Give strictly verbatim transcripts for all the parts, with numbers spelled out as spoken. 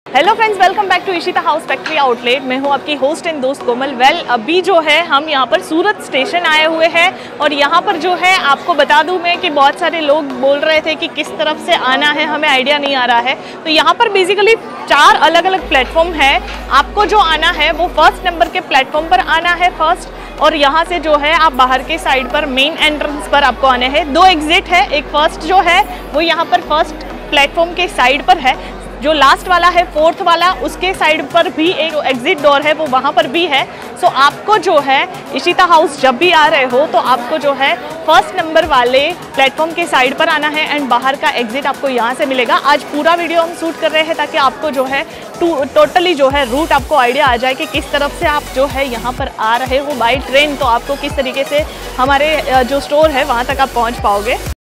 Hello friends, welcome back to Ishita house factory outlet. मैं हूं आपकी होस्ट एंड दोस्त कोमल। वेल well, अभी जो है हम यहां पर सूरत स्टेशन आए हुए हैं और यहां पर जो है आपको बता दूं मैं कि बहुत सारे लोग बोल रहे थे कि किस तरफ से आना है, हमें आइडिया नहीं आ रहा है। तो यहां पर बेसिकली चार अलग अलग प्लेटफॉर्म है। आपको जो आना है वो फर्स्ट नंबर के प्लेटफॉर्म पर आना है फर्स्ट, और यहाँ से जो है आप बाहर के साइड पर मेन एंट्रेंस पर आपको आने हैं। दो एग्जिट है, एक फर्स्ट जो है वो यहाँ पर फर्स्ट प्लेटफॉर्म के साइड पर है, जो लास्ट वाला है फोर्थ वाला उसके साइड पर भी एक एग्जिट डोर है, वो वहाँ पर भी है। सो so, आपको जो है इशिता हाउस जब भी आ रहे हो तो आपको जो है फर्स्ट नंबर वाले प्लेटफॉर्म के साइड पर आना है एंड बाहर का एग्जिट आपको यहाँ से मिलेगा। आज पूरा वीडियो हम शूट कर रहे हैं ताकि आपको जो है टोटली जो है रूट आपको आइडिया आ जाए कि किस तरफ से आप जो है यहाँ पर आ रहे हो बाई ट्रेन, तो आपको किस तरीके से हमारे जो स्टोर है वहाँ तक आप पहुँच पाओगे।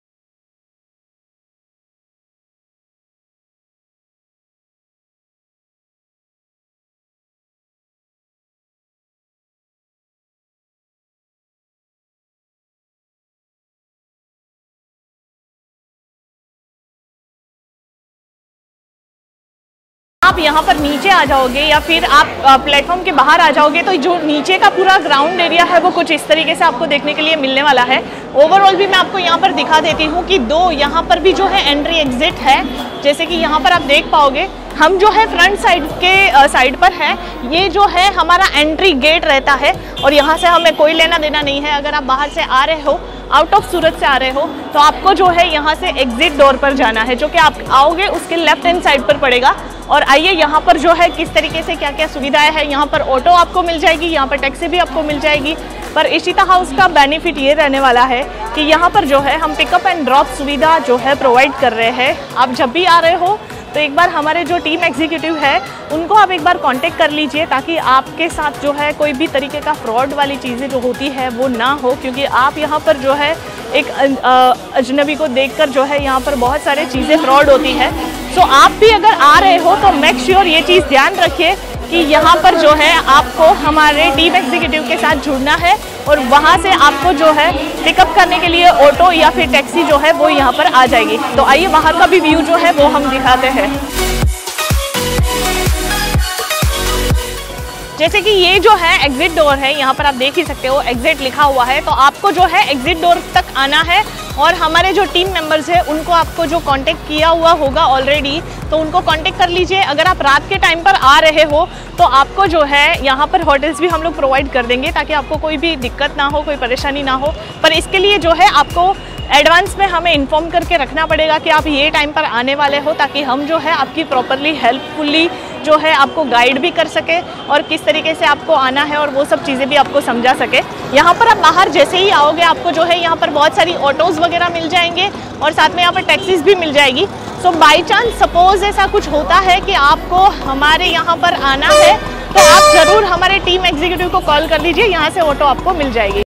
आप यहाँ पर नीचे आ जाओगे या फिर आप प्लेटफॉर्म के बाहर आ जाओगे तो जो नीचे का पूरा ग्राउंड एरिया है वो कुछ इस तरीके से आपको देखने के लिए मिलने वाला है। ओवरऑल भी मैं आपको यहाँ पर दिखा देती हूँ कि दो यहाँ पर भी जो है एंट्री एग्जिट है। जैसे कि यहाँ पर आप देख पाओगे, हम जो है फ्रंट साइड के साइड पर है, ये जो है हमारा एंट्री गेट रहता है और यहाँ से हमें कोई लेना देना नहीं है। अगर आप बाहर से आ रहे हो, आउट ऑफ सूरत से आ रहे हो, तो आपको जो है यहाँ से एग्जिट डोर पर जाना है, जो कि आप आओगे उसके लेफ्ट हैंड साइड पर पड़ेगा। और आइए यहाँ पर जो है किस तरीके से क्या क्या सुविधाएं हैं। यहाँ पर ऑटो आपको मिल जाएगी, यहाँ पर टैक्सी भी आपको मिल जाएगी। पर इशिता हाउस का बेनिफिट ये रहने वाला है कि यहाँ पर जो है हम पिकअप एंड ड्रॉप सुविधा जो है प्रोवाइड कर रहे हैं। आप जब भी आ रहे हो तो एक बार हमारे जो टीम एग्जीक्यूटिव है उनको आप एक बार कांटेक्ट कर लीजिए ताकि आपके साथ जो है कोई भी तरीके का फ्रॉड वाली चीज़ें जो होती है वो ना हो, क्योंकि आप यहाँ पर जो है एक अजनबी को देखकर जो है यहाँ पर बहुत सारे चीज़ें फ्रॉड होती है। सो आप भी अगर आ रहे हो तो मेक श्योर ये चीज़ ध्यान रखिए कि यहाँ पर जो है आपको हमारे टीम एग्जीक्यूटिव के साथ जुड़ना है और वहाँ से आपको जो है पिकअप करने के लिए ऑटो या फिर टैक्सी जो है वो यहाँ पर आ जाएगी। तो आइए बाहर का भी व्यू जो है वो हम दिखाते हैं। जैसे कि ये जो है एग्जिट डोर है, यहाँ पर आप देख ही सकते हो एग्जिट लिखा हुआ है। तो आपको जो है एग्जिट डोर तक आना है और हमारे जो टीम मेंबर्स हैं उनको आपको जो कांटेक्ट किया हुआ होगा ऑलरेडी, तो उनको कांटेक्ट कर लीजिए। अगर आप रात के टाइम पर आ रहे हो तो आपको जो है यहाँ पर होटल्स भी हम लोग प्रोवाइड कर देंगे ताकि आपको कोई भी दिक्कत ना हो, कोई परेशानी ना हो। पर इसके लिए जो है आपको एडवांस में हमें इन्फॉर्म करके रखना पड़ेगा कि आप ये टाइम पर आने वाले हो, ताकि हम जो है आपकी प्रॉपरली हेल्पफुली जो है आपको गाइड भी कर सके और किस तरीके से आपको आना है और वो सब चीज़ें भी आपको समझा सके। यहाँ पर आप बाहर जैसे ही आओगे आपको जो है यहाँ पर बहुत सारी ऑटोज़ वगैरह मिल जाएंगे और साथ में यहाँ पर टैक्सीज भी मिल जाएगी। सो बाई चांस सपोज ऐसा कुछ होता है कि आपको हमारे यहाँ पर आना है तो आप ज़रूर हमारे टीम एग्जीक्यूटिव को कॉल कर लीजिए, यहाँ से ऑटो आपको मिल जाएगी।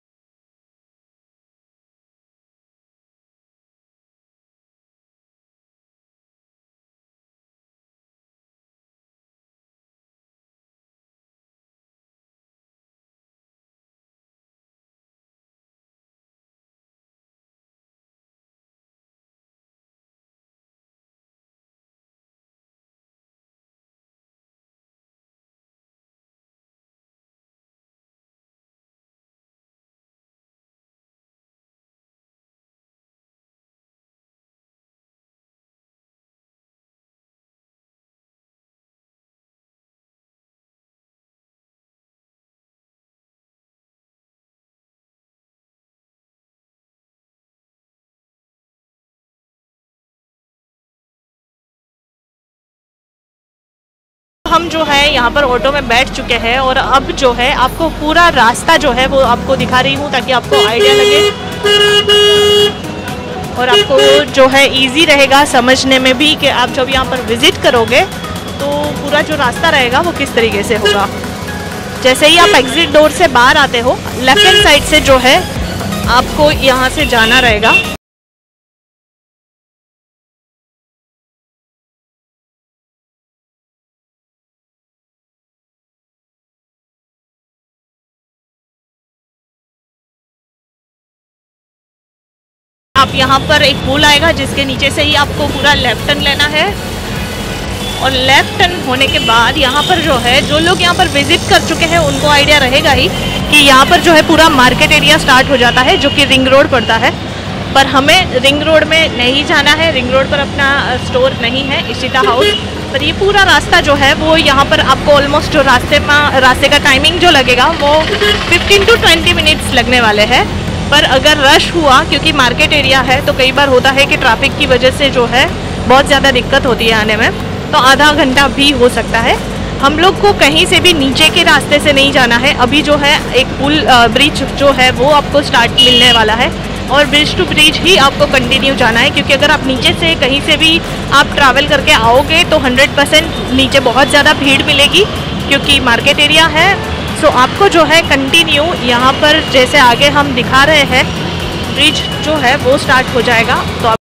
हम जो है यहाँ पर ऑटो में बैठ चुके हैं और अब जो है आपको पूरा रास्ता जो है वो आपको दिखा रही हूँ ताकि आपको आइडिया लगे और आपको जो है इजी रहेगा समझने में भी कि आप जब यहाँ पर विजिट करोगे तो पूरा जो रास्ता रहेगा वो किस तरीके से होगा। जैसे ही आप एग्जिट डोर से बाहर आते हो, लेफ्ट हैंड साइड से जो है आपको यहाँ से जाना रहेगा। आप यहाँ पर एक पुल आएगा जिसके नीचे से ही आपको पूरा लेफ्ट टर्न लेना है और लेफ्ट टर्न होने के बाद यहाँ पर जो है, जो लोग यहाँ पर विजिट कर चुके हैं उनको आइडिया रहेगा ही कि यहाँ पर जो है पूरा मार्केट एरिया स्टार्ट हो जाता है, जो कि रिंग रोड पड़ता है। पर हमें रिंग रोड में नहीं जाना है, रिंग रोड पर अपना स्टोर नहीं है इशिता हाउस। पर ये पूरा रास्ता जो है वो यहाँ पर आपको ऑलमोस्ट जो रास्ते में रास्ते का टाइमिंग जो लगेगा वो फिफ्टीन टू ट्वेंटी मिनट्स लगने वाले हैं। पर अगर रश हुआ, क्योंकि मार्केट एरिया है, तो कई बार होता है कि ट्रैफिक की वजह से जो है बहुत ज़्यादा दिक्कत होती है आने में, तो आधा घंटा भी हो सकता है। हम लोग को कहीं से भी नीचे के रास्ते से नहीं जाना है। अभी जो है एक पुल ब्रिज जो है वो आपको स्टार्ट मिलने वाला है और ब्रिज टू ब्रिज ही आपको कंटिन्यू जाना है, क्योंकि अगर आप नीचे से कहीं से भी आप ट्रैवल करके आओगे तो हंड्रेड परसेंट नीचे बहुत ज़्यादा भीड़ मिलेगी, क्योंकि मार्केट एरिया है। सो आपको जो है कंटिन्यू यहाँ पर जैसे आगे हम दिखा रहे हैं ब्रिज जो है वो स्टार्ट हो जाएगा। तो आप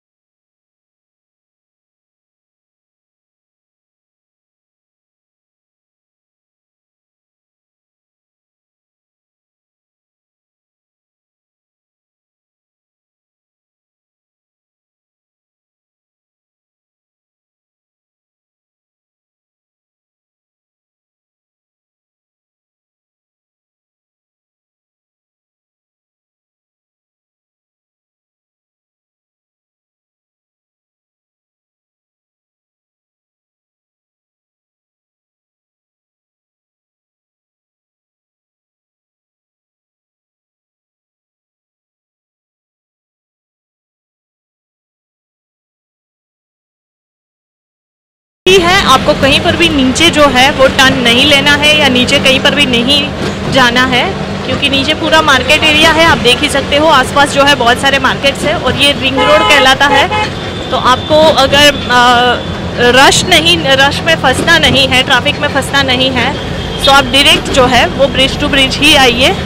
है, आपको कहीं पर भी नीचे जो है वो टर्न नहीं लेना है या नीचे कहीं पर भी नहीं जाना है, क्योंकि नीचे पूरा मार्केट एरिया है। आप देख ही सकते हो आसपास जो है बहुत सारे मार्केट्स है और ये रिंग रोड कहलाता है। तो आपको अगर आ, रश नहीं रश में फंसना नहीं है, ट्रैफिक में फंसना नहीं है, तो आप डायरेक्ट जो है वो ब्रिज टू ब्रिज ही आइए।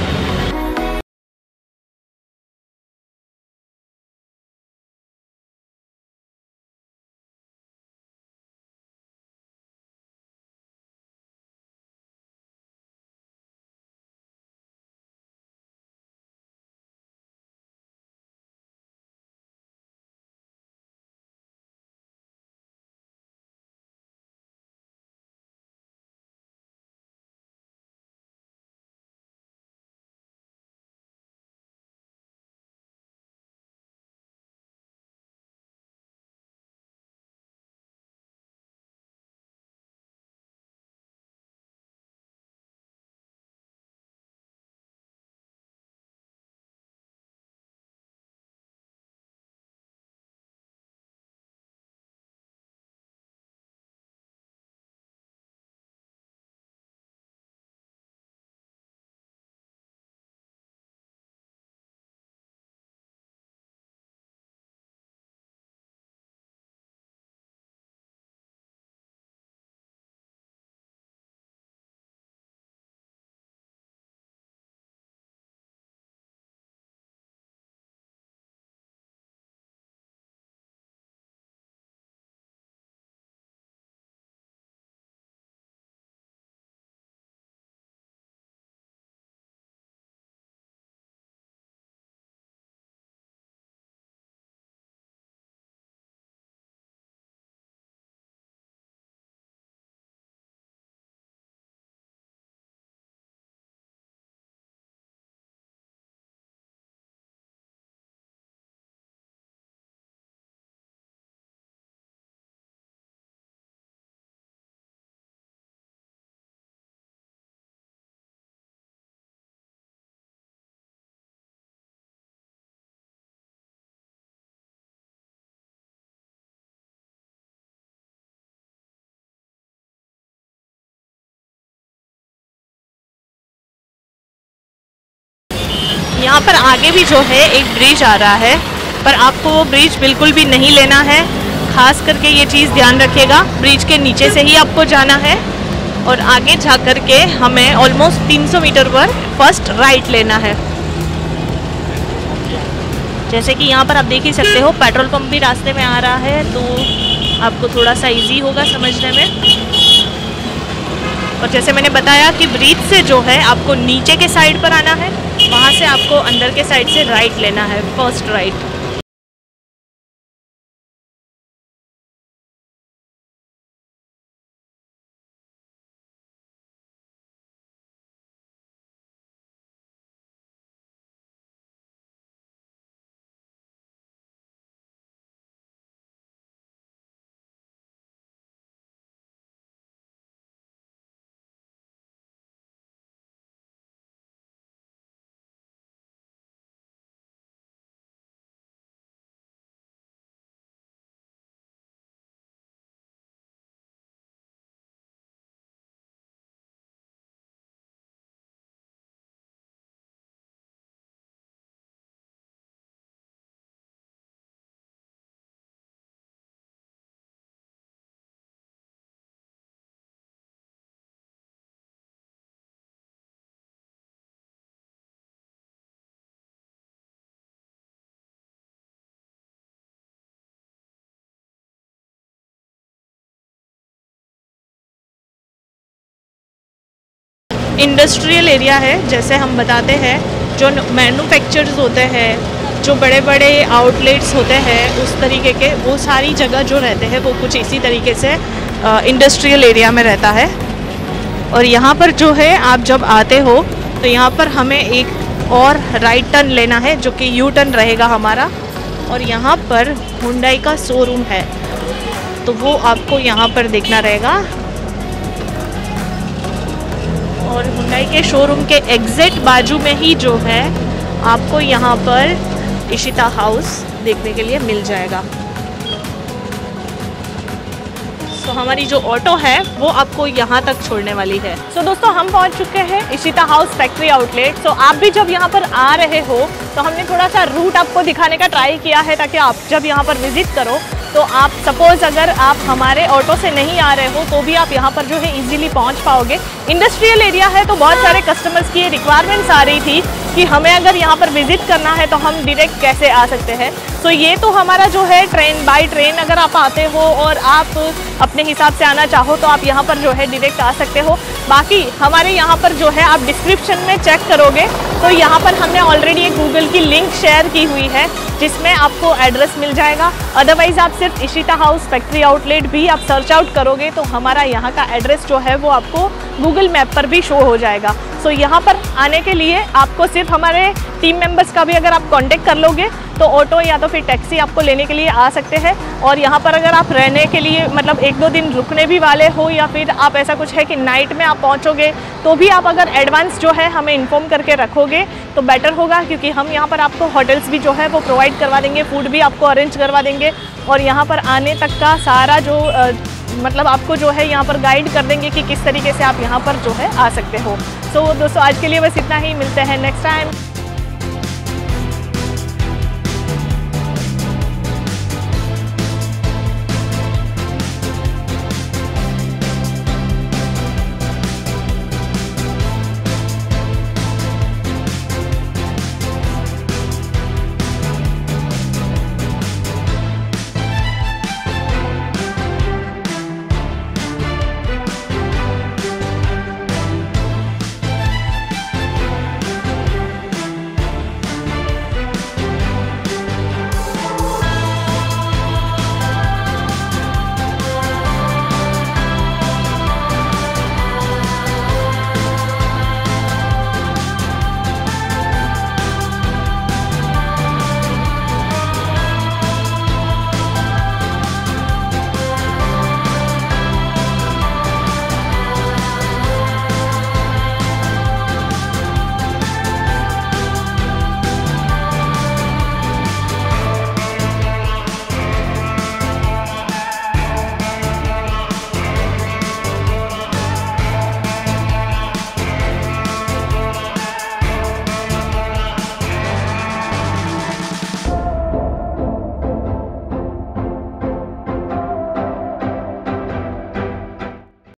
यहाँ पर आगे भी जो है एक ब्रिज आ रहा है, पर आपको वो ब्रिज बिल्कुल भी नहीं लेना है। खास करके ये चीज़ ध्यान रखिएगा, ब्रिज के नीचे से ही आपको जाना है और आगे जा कर के हमें ऑलमोस्ट तीन सौ मीटर पर फर्स्ट राइट लेना है। जैसे कि यहाँ पर आप देख ही सकते हो पेट्रोल पंप भी रास्ते में आ रहा है, तो आपको थोड़ा सा इजी होगा समझने में। और जैसे मैंने बताया कि ब्रिज से जो है आपको नीचे के साइड पर आना है, वहाँ से आपको अंदर के साइड से राइट लेना है, फर्स्ट राइट। इंडस्ट्रियल एरिया है, जैसे हम बताते हैं जो मैन्युफैक्चर्स होते हैं, जो बड़े बड़े आउटलेट्स होते हैं, उस तरीके के वो सारी जगह जो रहते हैं वो कुछ इसी तरीके से इंडस्ट्रियल एरिया में रहता है। और यहाँ पर जो है आप जब आते हो तो यहाँ पर हमें एक और राइट टर्न लेना है जो कि यू टर्न रहेगा हमारा, और यहाँ पर हुंडई का शोरूम है तो वो आपको यहाँ पर देखना रहेगा। और हुंडई के शोरूम के एग्जैक्ट बाजू में ही जो है आपको यहाँ पर इशिता हाउस देखने के लिए मिल जाएगा। तो हमारी जो ऑटो है वो आपको यहाँ तक छोड़ने वाली है। सो so, दोस्तों हम पहुँच चुके हैं Ishita house factory outlet. So so, आप भी जब यहाँ पर आ रहे हो तो हमने थोड़ा सा रूट आपको दिखाने का ट्राई किया है ताकि आप जब यहाँ पर विजिट करो तो आप सपोज़ अगर आप हमारे ऑटो से नहीं आ रहे हो तो भी आप यहाँ पर जो है इजीली पहुँच पाओगे। इंडस्ट्रियल एरिया है तो बहुत सारे कस्टमर्स की रिक्वायरमेंट्स आ रही थी कि हमें अगर यहाँ पर विजिट करना है तो हम डायरेक्ट कैसे आ सकते हैं। तो ये तो हमारा जो है ट्रेन बाय ट्रेन अगर आप आते हो और आप अपने हिसाब से आना चाहो तो आप यहाँ पर जो है डायरेक्ट आ सकते हो। बाकी हमारे यहाँ पर जो है आप डिस्क्रिप्शन में चेक करोगे तो यहाँ पर हमने ऑलरेडी एक गूगल की लिंक शेयर की हुई है जिसमें आपको एड्रेस मिल जाएगा। अदरवाइज़ आप सिर्फ इशिता हाउस फैक्ट्री आउटलेट भी आप सर्च आउट करोगे तो हमारा यहाँ का एड्रेस जो है वो आपको गूगल मैप पर भी शो हो जाएगा। सो so, यहाँ पर आने के लिए आपको सिर्फ हमारे टीम मेंबर्स का भी अगर आप कांटेक्ट कर लोगे तो ऑटो या तो फिर टैक्सी आपको लेने के लिए आ सकते हैं। और यहाँ पर अगर आप रहने के लिए मतलब एक दो दिन रुकने भी वाले हो या फिर आप ऐसा कुछ है कि नाइट में आप पहुँचोगे तो भी आप अगर एडवांस जो है हमें इन्फॉर्म करके रखोगे तो बेटर होगा, क्योंकि हम यहाँ पर आपको होटल्स भी जो है वो प्रोवाइड करवा देंगे, फूड भी आपको अरेंज करवा देंगे और यहाँ पर आने तक का सारा जो आ, मतलब आपको जो है यहाँ पर गाइड कर देंगे कि किस तरीके से आप यहाँ पर जो है आ सकते हो। सो so, दोस्तों आज के लिए बस इतना ही, मिलते हैं नेक्स्ट टाइम।